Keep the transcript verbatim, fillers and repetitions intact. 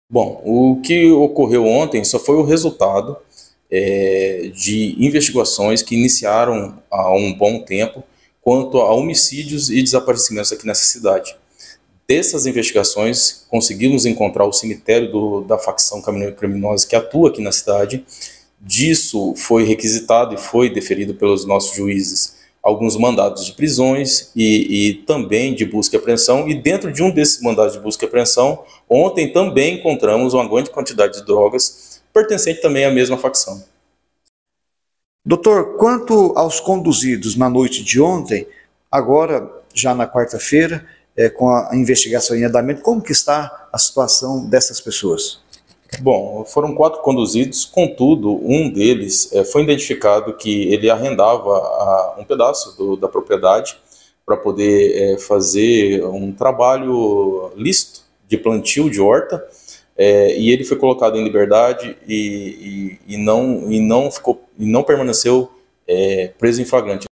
Bom, o que ocorreu ontem só foi o resultado é, de investigações que iniciaram há um bom tempo quanto a homicídios e desaparecimentos aqui nessa cidade. Dessas investigações, conseguimos encontrar o cemitério do, da facção caminhoneiro criminosa que atua aqui na cidade. Disso foi requisitado e foi deferido pelos nossos juízes alguns mandados de prisões e, e também de busca e apreensão. E dentro de um desses mandados de busca e apreensão, ontem também encontramos uma grande quantidade de drogas pertencente também à mesma facção. Doutor, quanto aos conduzidos na noite de ontem, agora, já na quarta-feira, é, com a investigação em andamento, como que está a situação dessas pessoas? Bom, foram quatro conduzidos, contudo, um deles é, foi identificado que ele arrendava a, um pedaço do, da propriedade para poder é, fazer um trabalho lícito de plantio de horta, é, e ele foi colocado em liberdade e, e, e, não, e, não, ficou, e não permaneceu é, preso em flagrante.